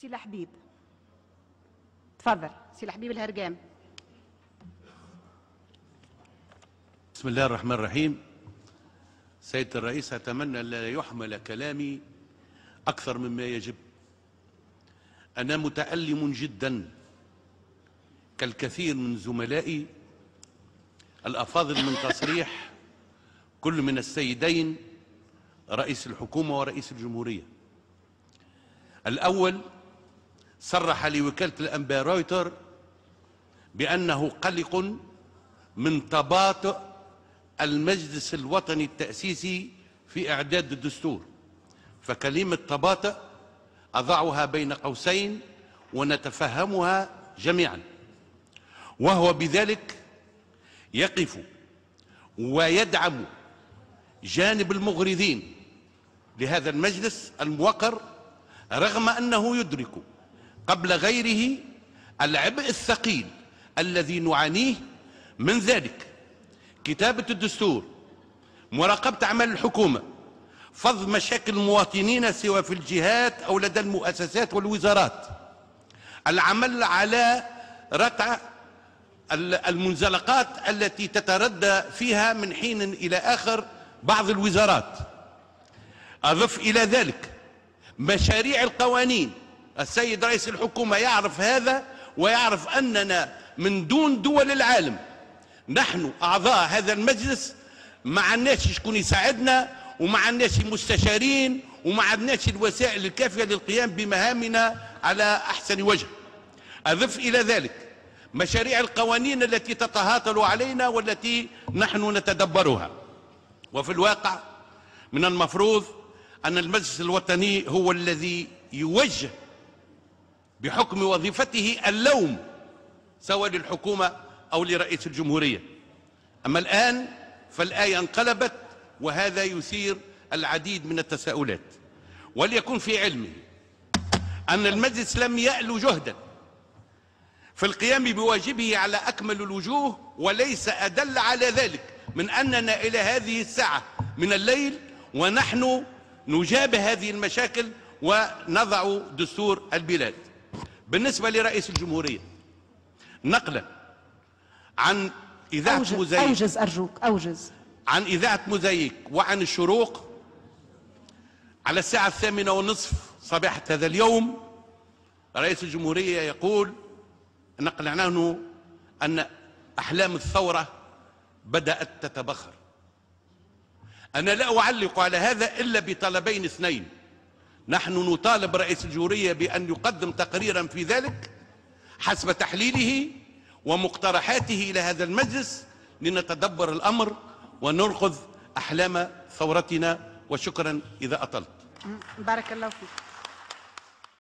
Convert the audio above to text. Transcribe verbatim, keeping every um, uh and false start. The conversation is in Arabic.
سي لحبيب. تفضل سي لحبيب الهرقام. بسم الله الرحمن الرحيم. سيدة الرئيس، أتمنى أن لا يحمل كلامي أكثر مما يجب. أنا متألم جدا كالكثير من زملائي الأفاضل من تصريح كل من السيدين رئيس الحكومة ورئيس الجمهورية. الأول صرح لوكالة الأنباء رويتر بأنه قلق من تباطؤ المجلس الوطني التأسيسي في إعداد الدستور، فكلمة تباطؤ أضعها بين قوسين ونتفهمها جميعا، وهو بذلك يقف ويدعم جانب المغرضين لهذا المجلس الموقر، رغم أنه يدرك قبل غيره العبء الثقيل الذي نعانيه من ذلك: كتابة الدستور، مراقبة أعمال الحكومة، فض مشاكل المواطنين سواء في الجهات أو لدى المؤسسات والوزارات، العمل على رتع المنزلقات التي تتردى فيها من حين إلى آخر بعض الوزارات. أضف إلى ذلك مشاريع القوانين. السيد رئيس الحكومة يعرف هذا ويعرف أننا من دون دول العالم، نحن أعضاء هذا المجلس ما عندناش شكون يساعدنا، وما عندناش مستشارين، وما عندناش الوسائل الكافية للقيام بمهامنا على أحسن وجه. أضف إلى ذلك مشاريع القوانين التي تتهاطل علينا والتي نحن نتدبرها. وفي الواقع من المفروض أن المجلس الوطني هو الذي يوجه بحكم وظيفته اللوم سواء للحكومة أو لرئيس الجمهورية. أما الآن فالآية انقلبت، وهذا يثير العديد من التساؤلات. وليكن في علمه أن المجلس لم يأل جهدا في القيام بواجبه على أكمل الوجوه، وليس أدل على ذلك من أننا إلى هذه الساعة من الليل ونحن نجابه هذه المشاكل ونضع دستور البلاد. بالنسبة لرئيس الجمهورية، نقلا عن إذاعة أوجز موزايك أوجز أرجوك أوجز عن إذاعة موزايك وعن الشروق على الساعة الثامنة والنصف صباحة هذا اليوم، رئيس الجمهورية يقول نقل عنه أن أحلام الثورة بدأت تتبخر. أنا لا أعلق على هذا إلا بطلبين اثنين: نحن نطالب رئيس الجمهورية بأن يقدم تقريرا في ذلك حسب تحليله ومقترحاته إلى هذا المجلس لنتدبر الأمر وننقذ أحلام ثورتنا. وشكرا إذا أطلت. بارك الله فيك.